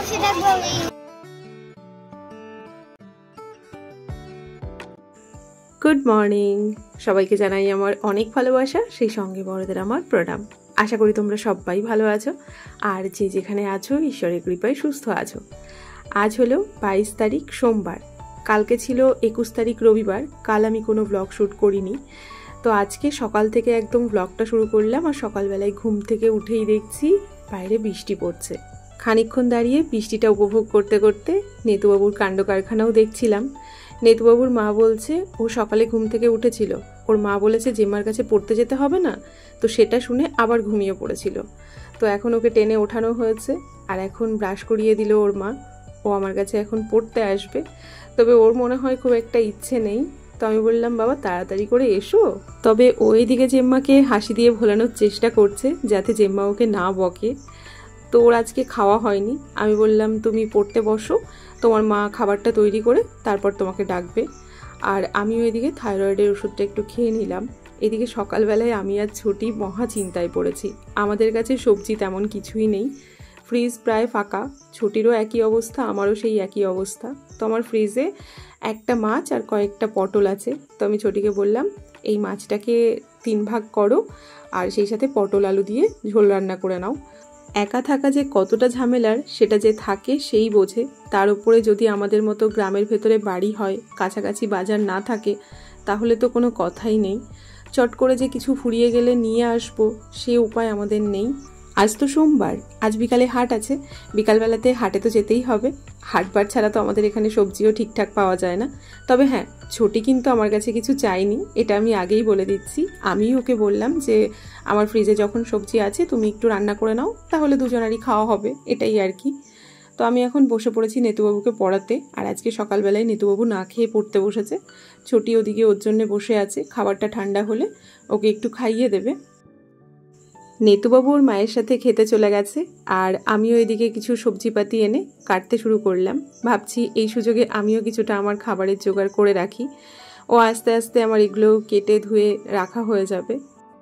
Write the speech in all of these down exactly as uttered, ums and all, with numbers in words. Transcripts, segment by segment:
Good morning, সবাইকে জানাই আমার অনেক ভালোবাসা, সেই সঙ্গে বড়দের আমার প্রণাম। আশা করি তোমরা সবাই ভালো আছো, আর যে যেখানে আছো ঈশ্বরের কৃপায় সুস্থ আছো। আজ হলো বাইশ তারিখ সোমবার, কালকে ছিল একুশ তারিখ রবিবার। কাল আমি কোনো ব্লগ শ্যুট করিনি, তো আজকে সকাল থেকে একদম ব্লগটা শুরু করলাম। আর সকালবেলায় ঘুম থেকে উঠেই দেখছি বাইরে বৃষ্টি পড়ছে। খানিকক্ষণ দাঁড়িয়ে বৃষ্টিটা উপভোগ করতে করতে নেতুবাবুর কাণ্ড কারখানাও দেখছিলাম। নেতুবাবুর মা বলছে ও সকালে ঘুম থেকে উঠেছিল, ওর মা বলেছে জেম্মার কাছে পড়তে যেতে হবে না, তো সেটা শুনে আবার ঘুমিয়ে পড়েছিল। তো এখন ওকে টেনে ওঠানো হয়েছে, আর এখন ব্রাশ করিয়ে দিল ওর মা। ও আমার কাছে এখন পড়তে আসবে, তবে ওর মনে হয় খুব একটা ইচ্ছে নেই। তো আমি বললাম বাবা তাড়াতাড়ি করে এসো। তবে ও এদিকে জেম্মাকে হাসি দিয়ে ভোলানোর চেষ্টা করছে যাতে জেম্মা ওকে না বকে। তো ওর আজকে খাওয়া হয়নি। আমি বললাম তুমি পড়তে বসো, তোমার মা খাবারটা তৈরি করে তারপর তোমাকে ডাকবে। আর আমিও এদিকে থাইরয়েডের ওষুধটা একটু খেয়ে নিলাম। এদিকে সকালবেলায় আমি আর ছোটি মহা চিন্তায় পড়েছি। আমাদের কাছে সবজি তেমন কিছুই নেই, ফ্রিজ প্রায় ফাঁকা। ছোটিরও একই অবস্থা, আমারও সেই একই অবস্থা। তো আমার ফ্রিজে একটা মাছ আর কয়েকটা পটল আছে। তো আমি ছোটিকে বললাম এই মাছটাকে তিন ভাগ করো, আর সেই সাথে পটল আলু দিয়ে ঝোল রান্না করে নাও। একা থাকা যে কতটা ঝামেলার সেটা যে থাকে সেই বোঝে। তার উপরে যদি আমাদের মতো গ্রামের ভেতরে বাড়ি হয়, কাছাকাছি বাজার না থাকে, তাহলে তো কোনো কথাই নেই। চট করে যে কিছু ফুরিয়ে গেলে নিয়ে আসবো সে উপায় আমাদের নেই। আজ তো সোমবার, আজ বিকালে হাট আছে, বিকালবেলাতে হাটে তো যেতেই হবে। হাটবার ছাড়া তো আমাদের এখানে সবজিও ঠিকঠাক পাওয়া যায় না। তবে হ্যাঁ, ছোটি কিন্তু আমার কাছে কিছু চাইনি, এটা আমি আগেই বলে দিচ্ছি। আমি ওকে বললাম যে আমার ফ্রিজে যখন সবজি আছে তুমি একটু রান্না করে নাও, তাহলে দুজনারই খাওয়া হবে, এটাই আর কি। তো আমি এখন বসে পড়েছি নেতুবাবুকে পড়াতে। আর আজকে সকালবেলায় নেতুবাবু না খেয়ে পড়তে বসেছে। ছোটি ওদিকে ওর জন্য বসে আছে, খাবারটা ঠান্ডা হলে ওকে একটু খাইয়ে দেবে। নেতুবাবু ওর মায়ের সাথে খেতে চলে গেছে, আর আমিও এদিকে কিছু সবজিপাতি এনে কাটতে শুরু করলাম। ভাবছি এই সুযোগে আমিও কিছুটা আমার খাবারের জোগাড় করে রাখি। ও আস্তে আস্তে আমার এগুলো কেটে ধুয়ে রাখা হয়ে যাবে।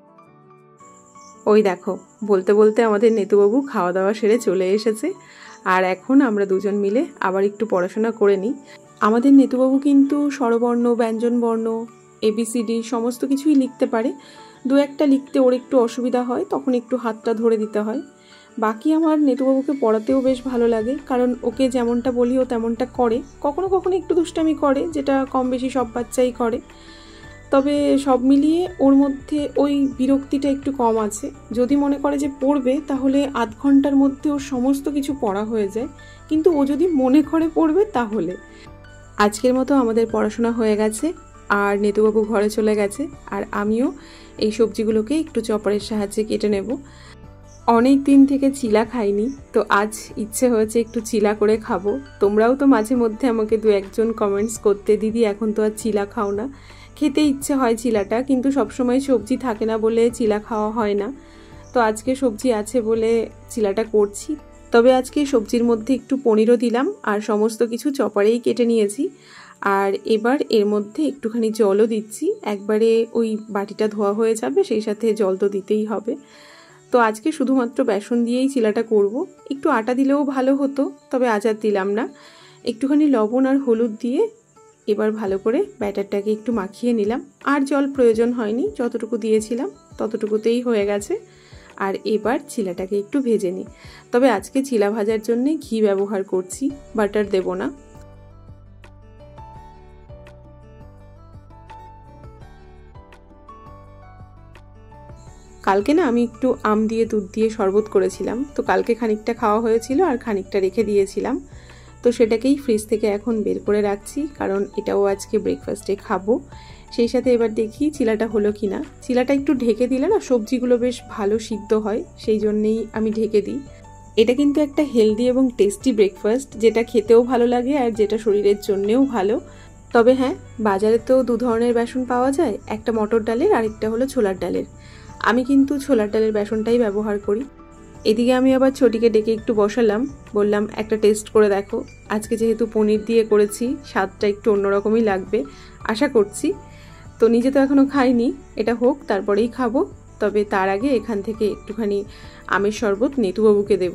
ওই দেখো, বলতে বলতে আমাদের নেতুবাবু খাওয়া দাওয়া সেরে চলে এসেছে, আর এখন আমরা দুজন মিলে আবার একটু পড়াশোনা করে নিই। আমাদের নেতুবাবু কিন্তু স্বরবর্ণ, ব্যঞ্জনবর্ণ, এবিসিডি সমস্ত কিছুই লিখতে পারে। দু একটা লিখতে ওর একটু অসুবিধা হয়, তখন একটু হাতটা ধরে দিতে হয়। বাকি আমার নেতুবাবুকে পড়াতেও বেশ ভালো লাগে, কারণ ওকে যেমনটা বলি ও তেমনটা করে। কখনো কখনো একটু দুষ্টামি করে, যেটা কম বেশি সব বাচ্চাই করে। তবে সব মিলিয়ে ওর মধ্যে ওই বিরক্তিটা একটু কম আছে। যদি মনে করে যে পড়বে, তাহলে আধ ঘন্টার মধ্যে ওর সমস্ত কিছু পড়া হয়ে যায়। কিন্তু ও যদি মনে করে পড়বে তাহলে। আজকের মতো আমাদের পড়াশোনা হয়ে গেছে, আর নেতুবাবু ঘরে চলে গেছে, আর আমিও এই সবজিগুলোকে একটু চপারের সাহায্যে কেটে নেব। অনেক দিন থেকে চিলা খাইনি, তো আজ ইচ্ছে হয়েছে একটু চিলা করে খাবো। তোমরাও তো মাঝে মধ্যে আমাকে দু একজন কমেন্টস করতে, দিদি এখন তো আর চিলা খাও না। খেতে ইচ্ছে হয় চিলাটা, কিন্তু সবসময় সবজি থাকে না বলে চিলা খাওয়া হয় না। তো আজকে সবজি আছে বলে চিলাটা করছি। তবে আজকে সবজির মধ্যে একটু পনিরও দিলাম, আর সমস্ত কিছু চপারেই কেটে নিয়েছি। আর এবার এর মধ্যে একটুখানি জলও দিচ্ছি, একবারে ওই বাটিটা ধোয়া হয়ে যাবে, সেই সাথে জল তো দিতেই হবে। তো আজকে শুধুমাত্র বেসন দিয়েই চিলাটা করব। একটু আটা দিলেও ভালো হতো, তবে আজ আর দিলাম না। একটুখানি লবণ আর হলুদ দিয়ে এবার ভালো করে ব্যাটারটাকে একটু মাখিয়ে নিলাম। আর জল প্রয়োজন হয়নি, যতটুকু দিয়েছিলাম ততটুকুতেই হয়ে গেছে। আর এবার চিলাটাকে একটু ভেজে নিই। তবে আজকে চিলা ভাজার জন্য ঘি ব্যবহার করছি, বাটার দেব না। কালকে না আমি একটু আম দিয়ে দুধ দিয়ে শরবত করেছিলাম, তো কালকে খানিকটা খাওয়া হয়েছিল আর খানিকটা রেখে দিয়েছিলাম। তো সেটাকেই ফ্রিজ থেকে এখন বের করে রাখছি, কারণ এটাও আজকে ব্রেকফাস্টে খাবো। সেই সাথে এবার দেখি চিলাটা হলো কি না। চিলাটা একটু ঢেকে দিলে না সবজিগুলো বেশ ভালো সিদ্ধ হয়, সেই জন্যেই আমি ঢেকে দিই। এটা কিন্তু একটা হেলদি এবং টেস্টি ব্রেকফাস্ট, যেটা খেতেও ভালো লাগে আর যেটা শরীরের জন্যেও ভালো। তবে হ্যাঁ, বাজারে তো দু ধরনের বেসন পাওয়া যায়, একটা মটর ডালের আর একটা হলো ছোলার ডালের। আমি কিন্তু ছোলার ডালের বেসনটাই ব্যবহার করি। এদিকে আমি আবার ছোটিকে ডেকে একটু বসালাম, বললাম একটা টেস্ট করে দেখো। আজকে যেহেতু পনির দিয়ে করেছি, স্বাদটা একটু অন্যরকমই লাগবে আশা করছি। তো নিজে তো এখনও খাইনি, এটা হোক তারপরেই খাবো। তবে তার আগে এখান থেকে একটুখানি আমের শরবত নেতুবাবুকে দেব,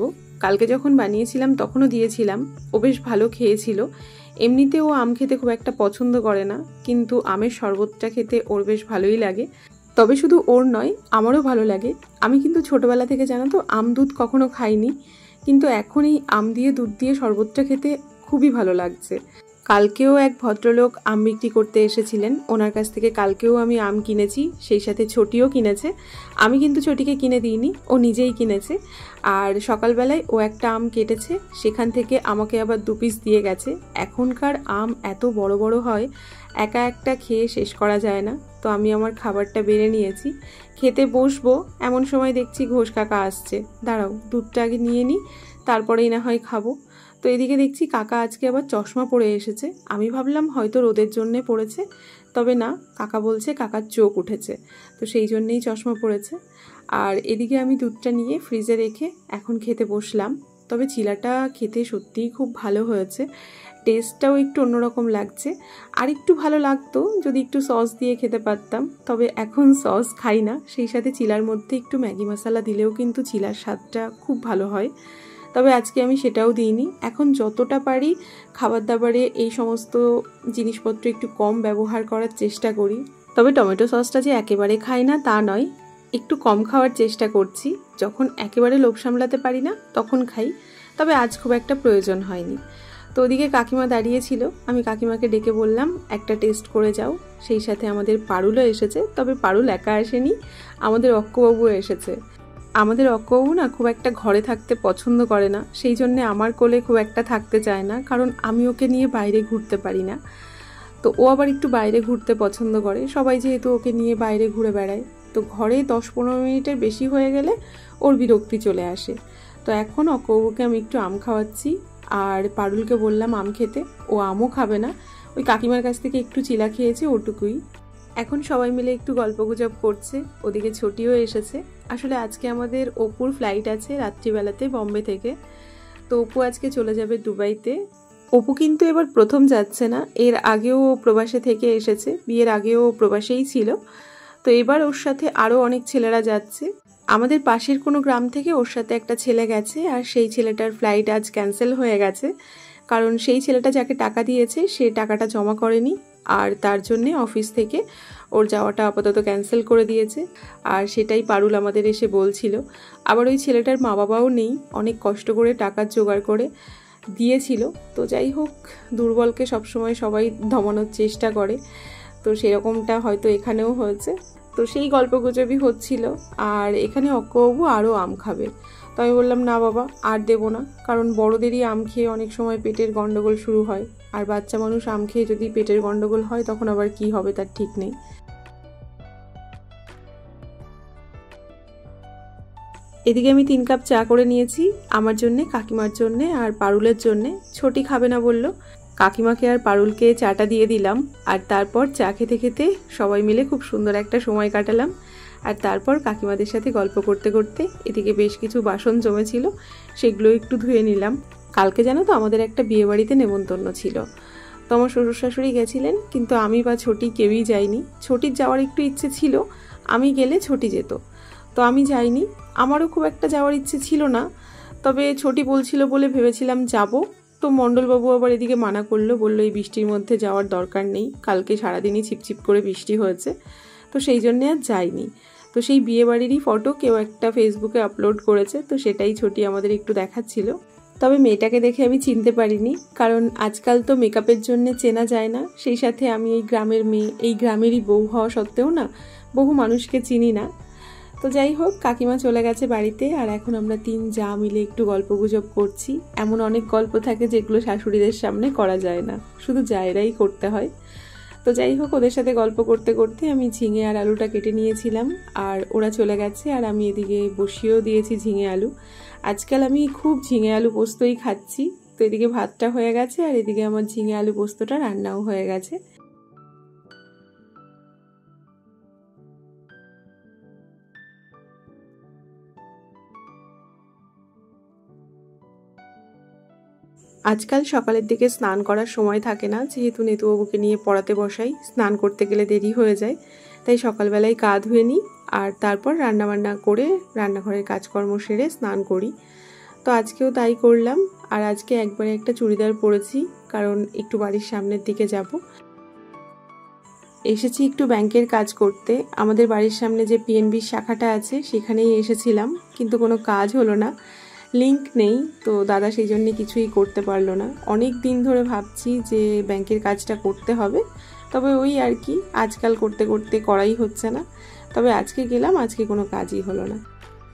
কালকে যখন বানিয়েছিলাম তখনও দিয়েছিলাম, ও বেশ ভালো খেয়েছিল। এমনিতে ও আম খেতে খুব একটা পছন্দ করে না, কিন্তু আমের শরবতটা খেতে ওর বেশ ভালোই লাগে। তবে শুধু ওর নয়, আমারও ভালো লাগে। আমি কিন্তু ছোটোবেলা থেকে জানো তো আম দুধ কখনো খাইনি, কিন্তু এখন এই আম দিয়ে দুধ দিয়ে শরবতটা খেতে খুবই ভালো লাগছে। কালকেও এক ভদ্রলোক আম বিক্রি করতে এসেছিলেন, ওনার কাছ থেকে কালকেও আমি আম কিনেছি, সেই সাথে ছোটিও কিনেছে। আমি কিন্তু ছোটিকে কিনে দিইনি, ও নিজেই কিনেছে। আর সকালবেলায় ও একটা আম কেটেছে, সেখান থেকে আমাকে আবার দু পিস দিয়ে গেছে। এখনকার আম এত বড় বড় হয়, একা একটা খেয়ে শেষ করা যায় না। তো আমি আমার খাবারটা বেড়ে নিয়েছি, খেতে বসবো, এমন সময় দেখছি ঘোষ কাকা আসছে। দাঁড়াও, দুধটা আগে নিয়ে নিই, তারপরেই না হয় খাবো। তো এদিকে দেখছি কাকা আজকে আবার চশমা পরে এসেছে। আমি ভাবলাম হয়তো রোদের জন্যে পড়েছে, তবে না, কাকা বলছে কাকার চোখ উঠেছে, তো সেই জন্যেই চশমা পরেছে। আর এদিকে আমি দুধটা নিয়ে ফ্রিজে রেখে এখন খেতে বসলাম। তবে চিলাটা খেতে সত্যিই খুব ভালো হয়েছে, টেস্টটাও একটু অন্যরকম লাগছে। আর একটু ভালো লাগতো যদি একটু সস দিয়ে খেতে পারতাম, তবে এখন সস খাই না। সেই সাথে চিলার মধ্যে একটু ম্যাগি মশলা দিলেও কিন্তু চিলার স্বাদটা খুব ভালো হয়, তবে আজকে আমি সেটাও দিইনি। এখন যতটা পারি খাবার দাবারে এই সমস্ত জিনিসপত্র একটু কম ব্যবহার করার চেষ্টা করি। তবে টমেটো সসটা যে একেবারে খাই না তা নয়, একটু কম খাওয়ার চেষ্টা করছি। যখন একেবারে লোভ সামলাতে পারি না তখন খাই, তবে আজ খুব একটা প্রয়োজন হয়নি। তো ওদিকে কাকিমা দাঁড়িয়েছিল, আমি কাকিমাকে ডেকে বললাম একটা টেস্ট করে যাও। সেই সাথে আমাদের পারুলও এসেছে, তবে পারুল একা আসেনি, আমাদের অক্কবাবুও এসেছে। আমাদের অক্কবাবু না খুব একটা ঘরে থাকতে পছন্দ করে না, সেই জন্যে আমার কোলে খুব একটা থাকতে চায় না, কারণ আমি ওকে নিয়ে বাইরে ঘুরতে পারি না। তো ও আবার একটু বাইরে ঘুরতে পছন্দ করে, সবাই যেহেতু ওকে নিয়ে বাইরে ঘুরে বেড়ায়, তো ঘরে দশ পনেরো মিনিটের বেশি হয়ে গেলে ওর বিরক্তি চলে আসে। তো এখন অক্কবাবুকে আমি একটু আম খাওয়াচ্ছি, আর পারুলকে বললাম আম খেতে, ও আমও খাবে না, ওই কাকিমার কাছ থেকে একটু চিলা খেয়েছে ওটুকুই। এখন সবাই মিলে একটু গল্পগুজব করছে, ওদিকে ছোটিও এসেছে। আসলে আজকে আমাদের অপুর ফ্লাইট আছে রাত্রিবেলাতে বম্বে থেকে, তো অপু আজকে চলে যাবে দুবাইতে। অপু কিন্তু এবার প্রথম যাচ্ছে না, এর আগেও প্রবাসে থেকে এসেছে, বিয়ের আগেও প্রবাসেই ছিল। তো এবার ওর সাথে আরও অনেক ছেলেরা যাচ্ছে। আমাদের পাশের কোনো গ্রাম থেকে ওর সাথে একটা ছেলে গেছে, আর সেই ছেলেটার ফ্লাইট আজ ক্যান্সেল হয়ে গেছে, কারণ সেই ছেলেটা যাকে টাকা দিয়েছে সে টাকাটা জমা করেনি, আর তার জন্যে অফিস থেকে ওর যাওয়াটা আপাতত ক্যান্সেল করে দিয়েছে। আর সেটাই পারুল আমাদের এসে বলছিল। আবার ওই ছেলেটার মা বাবাও নেই, অনেক কষ্ট করে টাকা জোগাড় করে দিয়েছিল। তো যাই হোক, দুর্বলকে সবসময় সবাই দমানোর চেষ্টা করে, তো সেরকমটা হয়তো এখানেও হয়েছে। তো সেই গল্পগুজবই হচ্ছিল। আর এখানে অক্কবাবু আরও আম খাবে, তো আমি বললাম না বাবা, আর দেবো না, কারণ বড়দেরই আম খেয়ে অনেক সময় পেটের গন্ডগোল শুরু হয়, আর বাচ্চা মানুষ আম খেয়ে যদি পেটের গন্ডগোল হয় তখন আবার কি হবে তার ঠিক নেই। এদিকে আমি তিন কাপ চা করে নিয়েছি, আমার জন্যে, কাকিমার জন্যে আর পারুলের জন্যে। ছোটি খাবে না বলল, কাকিমাকে আর পারুলকে চাটা দিয়ে দিলাম। আর তারপর চা খেতে খেতে সবাই মিলে খুব সুন্দর একটা সময় কাটালাম। আর তারপর কাকিমাদের সাথে গল্প করতে করতে এদিকে বেশ কিছু বাসন জমেছিল, সেগুলো একটু ধুয়ে নিলাম। কালকে জানো তো আমাদের একটা বিয়েবাড়িতে নেমন্তন্ন ছিল, তো আমার শ্বশুর শাশুড়ি গেছিলেন, কিন্তু আমি বা ছোটি কেউই যাইনি। ছোটির যাওয়ার একটু ইচ্ছে ছিল, আমি গেলে ছোটি যেত, তো আমি যাইনি। আমারও খুব একটা যাওয়ার ইচ্ছে ছিল না, তবে ছোটি বলছিল বলে ভেবেছিলাম যাব। তো মণ্ডলবাবু আবার এদিকে মানা করলো, বললো এই বৃষ্টির মধ্যে যাওয়ার দরকার নেই, কালকে সারাদিনই ছিপছিপ করে বৃষ্টি হয়েছে, তো সেই জন্যে আর যাইনি। তো সেই বিয়েবাড়িরই ফটো কেউ একটা ফেসবুকে আপলোড করেছে, তো সেটাই ছোটি আমাদের একটু দেখাচ্ছিল। তবে মেয়েটাকে দেখে আমি চিনতে পারিনি, কারণ আজকাল তো মেকআপের জন্য চেনা যায় না। সেই সাথে আমি এই গ্রামের মেয়ে, এই গ্রামেরই বউ হওয়া সত্ত্বেও না বহু মানুষকে চিনি না। তো যাই হোক, কাকিমা চলে গেছে বাড়িতে, আর এখন আমরা তিন যা মিলে একটু গল্পগুজব করছি। এমন অনেক গল্প থাকে যেগুলো শাশুড়িদের সামনে করা যায় না, শুধু জায়রাই করতে হয়। তো যাই হোক, ওদের সাথে গল্প করতে করতে আমি ঝিঙে আর আলুটা কেটে নিয়েছিলাম, আর ওরা চলে গেছে, আর আমি এদিকে বসিয়েও দিয়েছি ঝিঙে আলু। আজকাল আমি খুব ঝিঙে আলু পোস্তই খাচ্ছি। তো এদিকে ভাতটা হয়ে গেছে, আর এদিকে আমার ঝিঙে আলু পোস্তটা রান্নাও হয়ে গেছে। আজকাল সকালের দিকে স্নান করার সময় থাকে না, যেহেতু নেতুবাবুকে নিয়ে পড়াতে বসাই, স্নান করতে গেলে দেরি হয়ে যায়, তাই সকালবেলায় গা ধুয়ে নিই, আর তারপর রান্নাবান্না করে রান্নাঘরের কাজকর্ম সেরে স্নান করি। তো আজকেও তাই করলাম। আর আজকে একবারে একটা চুড়িদার পরেছি, কারণ একটু বাড়ির সামনের দিকে যাব। এসেছি একটু ব্যাংকের কাজ করতে। আমাদের বাড়ির সামনে যে পিএনবির শাখাটা আছে সেখানেই এসেছিলাম, কিন্তু কোনো কাজ হলো না, লিংক নেই। তো দাদা সেই জন্যে কিছুই করতে পারলো না। অনেক দিন ধরে ভাবছি যে ব্যাংকের কাজটা করতে হবে, তবে ওই আর কি আজকাল করতে করতে করাই হচ্ছে না। তবে আজকে গেলাম, আজকে কোনো কাজই হলো না।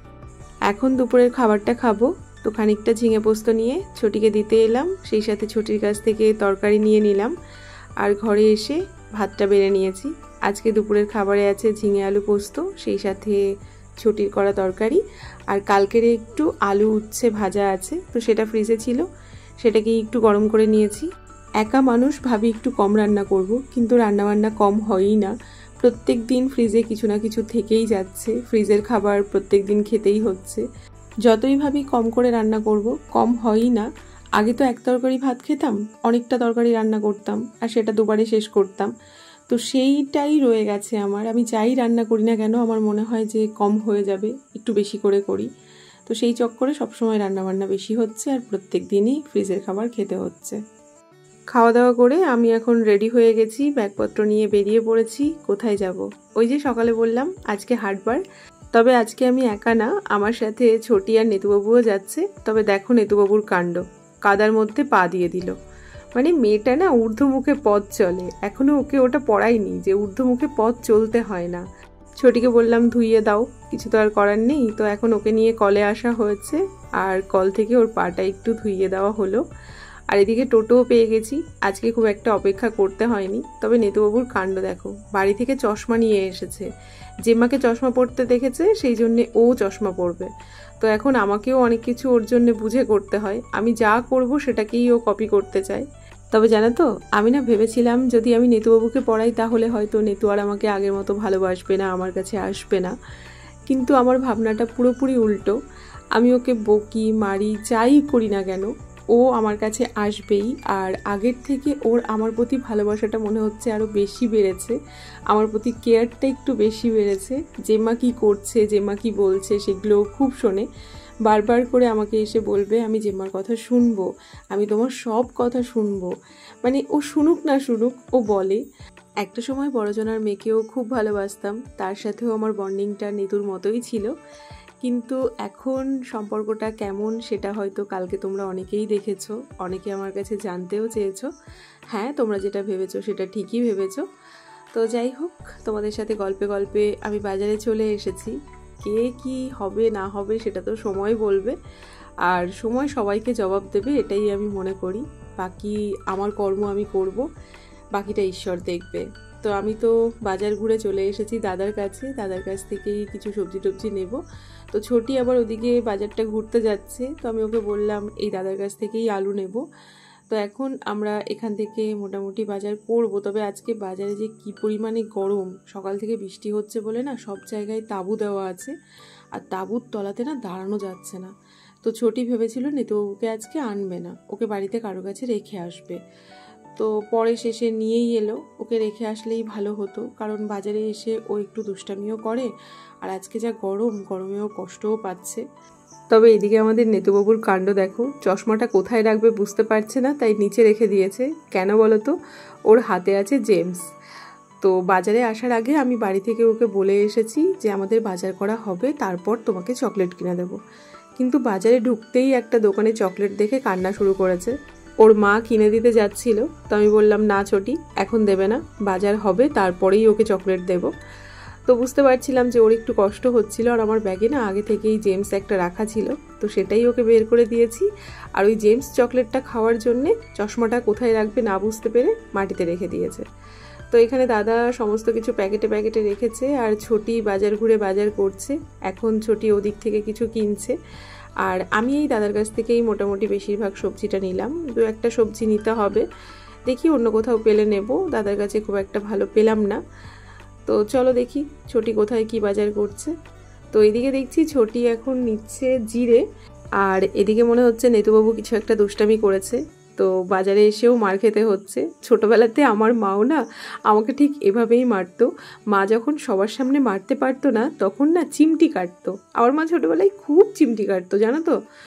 এখন দুপুরের খাবারটা খাবো। তো খানিকটা ঝিঙে পোস্ত নিয়ে ছোটিকে দিতে এলাম, সেই সাথে ছোটির কাছ থেকে তরকারি নিয়ে নিলাম। আর ঘরে এসে ভাতটা বেড়ে নিয়েছি। আজকে দুপুরের খাবারে আছে ঝিঙে আলু পোস্ত, সেই সাথে ছোটির করা তরকারি, আর কালকের একটু আলু উচ্ছে ভাজা আছে, তো সেটা ফ্রিজে ছিল, সেটাকে একটু গরম করে নিয়েছি। একা মানুষ ভাবি একটু কম রান্না করব, কিন্তু রান্নাবান্না কম হয়ই না। প্রত্যেক দিন ফ্রিজে কিছু না কিছু থেকেই যাচ্ছে, ফ্রিজের খাবার প্রত্যেক দিন খেতেই হচ্ছে। যতই ভাবি কম করে রান্না করব, কম হয়ই না। আগে তো এক তরকারি ভাত খেতাম, অনেকটা তরকারি রান্না করতাম, আর সেটা দুবারে শেষ করতাম। তো সেইটাই রয়ে গেছে আমার। আমি যাই রান্না করি না কেন, আমার মনে হয় যে কম হয়ে যাবে, একটু বেশি করে করি। তো সেই চক্করে সবসময় রান্নাবান্না বেশি হচ্ছে, আর প্রত্যেক দিনই ফ্রিজের খাবার খেতে হচ্ছে। খাওয়া দাওয়া করে আমি এখন রেডি হয়ে গেছি, ব্যাগপত্র নিয়ে বেরিয়ে পড়েছি। কোথায় যাব? ওই যে সকালে বললাম আজকে হাটবার। তবে আজকে আমি একা না, আমার সাথে ছোটি আর নেতুবাবুও যাচ্ছে। তবে দেখো নেতুবাবুর কাণ্ড, কাদার মধ্যে পা দিয়ে দিল। মানে মেয়েটা না ঊর্ধ্বমুখে পথ চলে, এখনো ওকে ওটা পড়ায়নি যে ঊর্ধ্বমুখে পথ চলতে হয় না। ছোটিকে বললাম ধুইয়ে দাও, কিছু তো আর করার নেই। তো এখন ওকে নিয়ে কলে আসা হয়েছে, আর কল থেকে ওর পাটা একটু ধুইয়ে দেওয়া হলো। আর এদিকে টোটোও পেয়ে গেছি, আজকে খুব একটা অপেক্ষা করতে হয়নি। তবে নেতুবাবুর কাণ্ড দেখো, বাড়ি থেকে চশমা নিয়ে এসেছে। জেম্মাকে চশমা পরতে দেখেছে, সেই জন্যে ও চশমা পরবে। তো এখন আমাকেও অনেক কিছু ওর জন্য বুঝে করতে হয়, আমি যা করব সেটাকেই ও কপি করতে চায়। তবে জানো তো, আমি না ভেবেছিলাম যদি আমি নেতুবাবুকে পড়াই তাহলে হয়তো নেতু আর আমাকে আগের মতো ভালোবাসবে না, আমার কাছে আসবে না। কিন্তু আমার ভাবনাটা পুরোপুরি উল্টো। আমি ওকে বকি মারি যাই করি না কেন, ও আমার কাছে আসবেই। আর আগের থেকে ওর আমার প্রতি ভালোবাসাটা মনে হচ্ছে আরও বেশি বেড়েছে, আমার প্রতি কেয়ারটা একটু বেশি বেড়েছে। জেম্মা কী করছে, জেম্মা কী বলছে সেগুলো খুব শোনে। বারবার করে আমাকে এসে বলবে আমি জেম্মার কথা শুনবো, আমি তোমার সব কথা শুনবো। মানে ও শুনুক না শুনুক, ও বলে। একটা সময় বড়জনার মেয়েকেও খুব ভালোবাসতাম, তার সাথেও আমার বন্ডিংটা নেতুর মতোই ছিল। কিন্তু এখন সম্পর্কটা কেমন সেটা হয়তো কালকে তোমরা অনেকেই দেখেছো, অনেকে আমার কাছে জানতেও চেয়েছো। হ্যাঁ, তোমরা যেটা ভেবেছো সেটা ঠিকই ভেবেছো। তো যাই হোক, তোমাদের সাথে গল্পে গল্পে আমি বাজারে চলে এসেছি। কে কি হবে না হবে সেটা তো সময় বলবে, আর সময় সবাইকে জবাব দেবে, এটাই আমি মনে করি। বাকি আমার কর্ম আমি করব, বাকিটা ঈশ্বর দেখবে। তো আমি তো বাজার ঘুরে চলে এসেছি দাদার কাছে, দাদার কাছ থেকেই কিছু সবজি টবজি নেব। তো ছোটি আবার ওদিকে বাজারটা ঘুরতে যাচ্ছে, তো আমি ওকে বললাম এই দাদার কাছ থেকেই আলু নেব। তো এখন আমরা এখান থেকে মোটামুটি বাজার করব। তবে আজকে বাজারে যে কি পরিমাণে গরম, সকাল থেকে বৃষ্টি হচ্ছে বলে না সব জায়গায় তাঁবু দেওয়া আছে, আর তাঁবুর তলাতে না দাঁড়ানো যাচ্ছে না। তো ছোটি ভেবেছিল নেতুবাবুকে আজকে আনবে না, ওকে বাড়িতে কারো কাছে রেখে আসবে। তো পরে শেষে নিয়েই এলো, ওকে রেখে আসলেই ভালো হতো, কারণ বাজারে এসে ও একটু দুষ্টামিও করে, আর আজকে যা গরম, গরমেও কষ্টও পাচ্ছে। তবে এদিকে আমাদের নেতুবাবুর কাণ্ড দেখো, চশমাটা কোথায় রাখবে বুঝতে পারছে না, তাই নিচে রেখে দিয়েছে। কেন বলো তো? ওর হাতে আছে জেমস। তো বাজারে আসার আগে আমি বাড়ি থেকে ওকে বলে এসেছি যে আমাদের বাজার করা হবে, তারপর তোমাকে চকলেট কিনে দেবো। কিন্তু বাজারে ঢুকতেই একটা দোকানে চকলেট দেখে কান্না শুরু করেছে। ওর মা কিনে দিতে যাচ্ছিল, তো আমি বললাম না ছোটি, এখন দেবে না, বাজার হবে তারপরেই ওকে চকলেট দেব। তো বুঝতে পারছিলাম যে ওর একটু কষ্ট হচ্ছিল, আর আমার ব্যাগে না আগে থেকেই জেমস একটা রাখা ছিল, তো সেটাই ওকে বের করে দিয়েছি। আর ওই জেমস চকলেটটা খাওয়ার জন্যে চশমাটা কোথায় রাখবে না বুঝতে পেরে মাটিতে রেখে দিয়েছে। তো এখানে দাদা সমস্ত কিছু প্যাকেটে প্যাকেটে রেখেছে, আর ছোটি বাজার ঘুরে বাজার করছে। এখন ছোটি ওদিক থেকে কিছু কিনছে, আর আমি এই দাদার কাছ থেকেই মোটামুটি বেশিরভাগ সবজিটা নিলাম। দু একটা সবজি নিতে হবে, দেখি অন্য কোথাও পেলে নেব, দাদার কাছে খুব একটা ভালো পেলাম না। তো চলো দেখি ছোটি কোথায় কি বাজার করছে। তো এদিকে দেখছি ছোটি এখন নিচ্ছে জিরে, আর এদিকে মনে হচ্ছে নেতুবাবু কিছু একটা দুষ্টামি করেছে, তো বাজারে এসেও মার খেতে হচ্ছে। ছোটোবেলাতে আমার মাও না আমাকে ঠিক এভাবেই মারতো। মা যখন সবার সামনে মারতে পারতো না, তখন না চিমটি কাটতো। আমার মা ছোটোবেলায় খুব চিমটি কাটতো, জানো তো।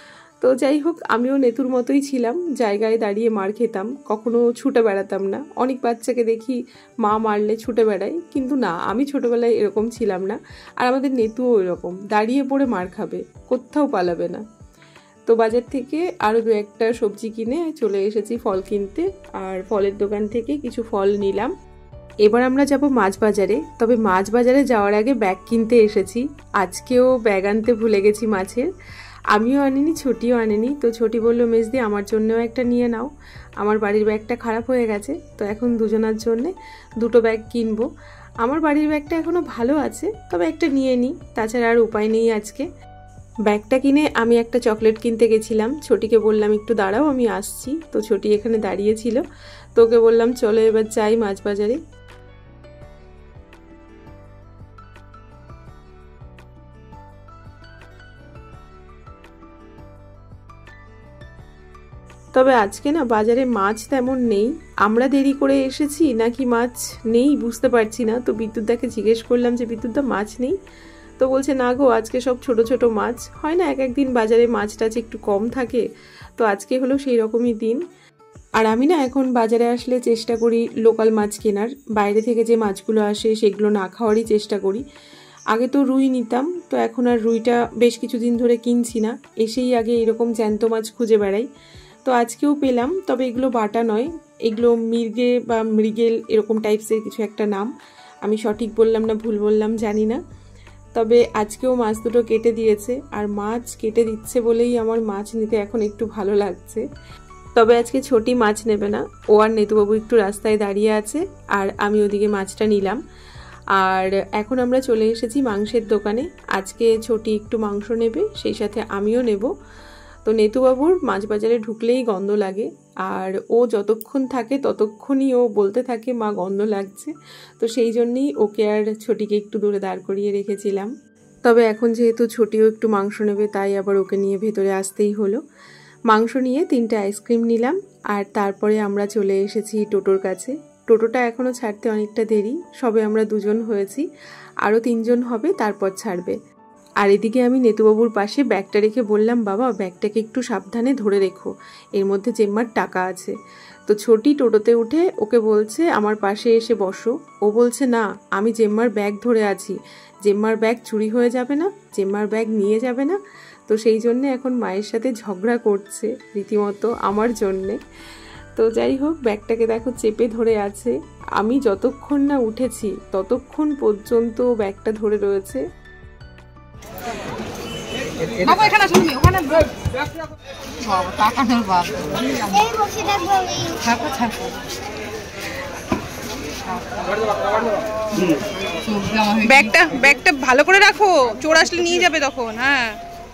তো যাই হোক, আমিও নেতুর মতোই ছিলাম, জায়গায় দাঁড়িয়ে মার খেতাম, কখনো ছুটে বেড়াতাম না। অনেক বাচ্চাকে দেখি মা মারলে ছুটে বেড়ায়, কিন্তু না, আমি ছোটোবেলায় এরকম ছিলাম না। আর আমাদের নেতুও এরকম, দাঁড়িয়ে পড়ে মার খাবে, কোথাও পালাবে না। তো বাজার থেকে আরও দু একটা সবজি কিনে চলে এসেছি ফল কিনতে, আর ফলের দোকান থেকে কিছু ফল নিলাম। এবার আমরা যাব মাছ বাজারে। তবে মাছ বাজারে যাওয়ার আগে ব্যাগ কিনতে এসেছি। আজকেও ব্যাগ আনতে ভুলে গেছি মাছের। আমিও আনিনি, ছোটিও আনেনি। তো ছোটি বললো, মেজদি আমার জন্যও একটা নিয়ে নাও, আমার বাড়ির ব্যাগটা খারাপ হয়ে গেছে। তো এখন দুজনার জন্যে দুটো ব্যাগ কিনবো। আমার বাড়ির ব্যাগটা এখনও ভালো আছে, তবে একটা নিয়ে নিই, তাছাড়া আর উপায় নেই। আজকে ব্যাগটা কিনে আমি একটা চকলেট কিনতে গেছিলাম। ছোটিকে বললাম একটু দাঁড়াও, আমি আসছি। তো ছোটি এখানে দাঁড়িয়েছিল, তোকে বললাম চলো এবার যাই মাছ বাজারে। তবে আজকে না বাজারে মাছ তেমন নেই। আমরা দেরি করে এসেছি নাকি মাছ নেই বুঝতে পারছি না। তো বিদ্যুৎদাকে জিজ্ঞেস করলাম যে বিদ্যুৎদা মাছ নেই? তো বলছে না গো, আজকে সব ছোট ছোট মাছ। হয় না এক একদিন বাজারে মাছ টাছ একটু কম থাকে, তো আজকে হলো সেই রকমই দিন। আর আমি না এখন বাজারে আসলে চেষ্টা করি লোকাল মাছ কেনার, বাইরে থেকে যে মাছগুলো আসে সেগুলো না খাওয়ারই চেষ্টা করি। আগে তো রুই নিতাম, তো এখন আর রুইটা বেশ কিছুদিন ধরে কিনছি না, এসেই আগে এরকম জ্যান্ত মাছ খুঁজে বেড়াই। তো আজকেও পেলাম, তবে এগুলো বাটা নয়, এগুলো মির্গে বা মৃগেল এরকম টাইপসের কিছু একটা নাম। আমি সঠিক বললাম না ভুল বললাম জানি না। তবে আজকেও মাছ দুটো কেটে দিয়েছে, আর মাছ কেটে দিচ্ছে বলেই আমার মাছ নিতে এখন একটু ভালো লাগছে। তবে আজকে ছোটি মাছ নেবে না, ও আর নেতুবাবু একটু রাস্তায় দাঁড়িয়ে আছে, আর আমি ওদিকে মাছটা নিলাম। আর এখন আমরা চলে এসেছি মাংসের দোকানে। আজকে ছোটি একটু মাংস নেবে, সেই সাথে আমিও নেব। তো নেতুবাবুর মাছ বাজারে ঢুকলেই গন্ধ লাগে, আর ও যতক্ষণ থাকে ততক্ষণই ও বলতে থাকে মা গন্ধ লাগছে। তো সেই জন্যেই ওকে আর ছোটিকে একটু দূরে দাঁড় করিয়ে রেখেছিলাম। তবে এখন যেহেতু ছোটিও একটু মাংস নেবে, তাই আবার ওকে নিয়ে ভেতরে আসতেই হলো। মাংস নিয়ে তিনটে আইসক্রিম নিলাম, আর তারপরে আমরা চলে এসেছি টোটোর কাছে। টোটোটা এখনও ছাড়তে অনেকটা দেরি, সবে আমরা দুজন হয়েছি, আরও তিনজন হবে তারপর ছাড়বে। আর এদিকে আমি নেতুবাবুর পাশে ব্যাগটা রেখে বললাম, বাবা ব্যাগটাকে একটু সাবধানে ধরে রেখো, এর মধ্যে জেম্মার টাকা আছে। তো ছোটি টোটোতে উঠে ওকে বলছে আমার পাশে এসে বসো। ও বলছে না, আমি জেম্মার ব্যাগ ধরে আছি, জেম্মার ব্যাগ চুরি হয়ে যাবে না, জেম্মার ব্যাগ নিয়ে যাবে না। তো সেই জন্যে এখন মায়ের সাথে ঝগড়া করছে রীতিমতো আমার জন্যে। তো যাই হোক, ব্যাগটাকে দেখো চেপে ধরে আছে। আমি যতক্ষণ না উঠেছি ততক্ষণ পর্যন্ত ব্যাগটা ধরে রয়েছে। ব্যাগটা ব্যাগটা ভালো করে রাখো, চোর আসলে নিয়ে যাবে তখন। হ্যাঁ,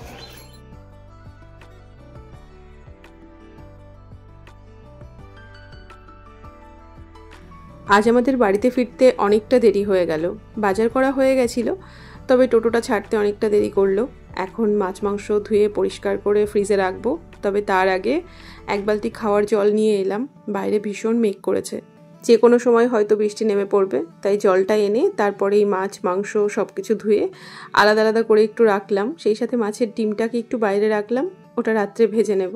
আজ আমাদের বাড়িতে ফিরতে অনেকটা দেরি হয়ে গেল। বাজার করা হয়ে গেছিল, তবে টোটোটা ছাড়তে অনেকটা দেরি করলো। এখন মাছ মাংস ধুয়ে পরিষ্কার করে ফ্রিজে রাখবো। তবে তার আগে এক বালতি খাওয়ার জল নিয়ে এলাম। বাইরে ভীষণ মেঘ করেছে, যে কোনো সময় হয়তো বৃষ্টি নেমে পড়বে, তাই জলটা এনে তারপরে এই মাছ মাংস সব কিছু ধুয়ে আলাদা আলাদা করে একটু রাখলাম। সেই সাথে মাছের ডিমটাকে একটু বাইরে রাখলাম, ওটা রাত্রে ভেজে নেব।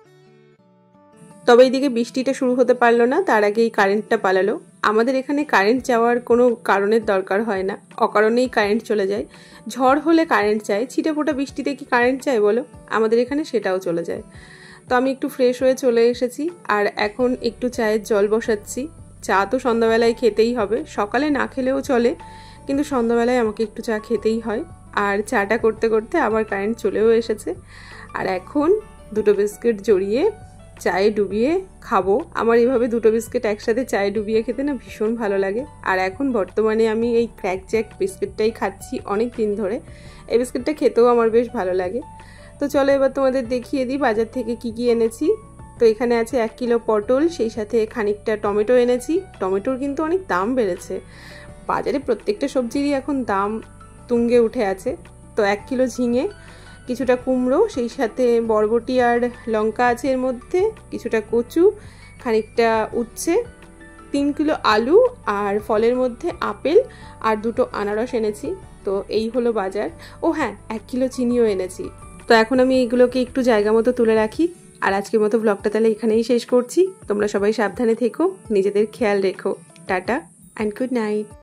তবে এইদিকে বৃষ্টিটা শুরু হতে পারলো না, তার আগেই কারেন্টটা পালালো। আমাদের এখানে কারেন্ট যাওয়ার কোনো কারণের দরকার হয় না, অকারণেই কারেন্ট চলে যায়। ঝড় হলে কারেন্ট যায়, ছিটে ফোটা বৃষ্টিতে কি কারেন্ট যায় বলো? আমাদের এখানে সেটাও চলে যায়। তো আমি একটু ফ্রেশ হয়ে চলে এসেছি, আর এখন একটু চায়ের জল বসাচ্ছি। চা তো সন্ধ্যাবেলায় খেতেই হবে, সকালে না খেলেও চলে, কিন্তু সন্ধ্যাবেলায় আমাকে একটু চা খেতেই হয়। আর চাটা করতে করতে আবার কারেন্ট চলেও এসেছে। আর এখন দুটো বিস্কিট জড়িয়ে চায়ে ডুবিয়ে খাবো। আমার এইভাবে দুটো বিস্কিট একসাথে চায়ে ডুবিয়ে খেতে না ভীষণ ভালো লাগে। আর এখন বর্তমানে আমি এই ক্র্যাক জ্যাক বিস্কিটটাই খাচ্ছি অনেক দিন ধরে। এই বিস্কিটটা খেতেও আমার বেশ ভালো লাগে। তো চলো এবার তোমাদের দেখিয়ে দিই বাজার থেকে কি কি এনেছি। তো এখানে আছে এক কিলো পটল, সেই সাথে খানিকটা টমেটো এনেছি। টমেটোর কিন্তু অনেক দাম বেড়েছে, বাজারে প্রত্যেকটা সবজিরই এখন দাম তুঙ্গে উঠে আছে। তো এক কিলো ঝিঙে, কিছুটা কুমড়ো, সেই সাথে বরবটি আর লঙ্কা আছে এর মধ্যে, কিছুটা কচু, খানিকটা উচ্ছে, তিন কিলো আলু, আর ফলের মধ্যে আপেল আর দুটো আনারস এনেছি। তো এই হলো বাজার। ও হ্যাঁ, এক কিলো চিনিও এনেছি। তো এখন আমি এইগুলোকে একটু জায়গা মতো তুলে রাখি। আর আজকের মতো ব্লগটা তাহলে এখানেই শেষ করছি। তোমরা সবাই সাবধানে থেকো, নিজেদের খেয়াল রেখো। Tata and good night.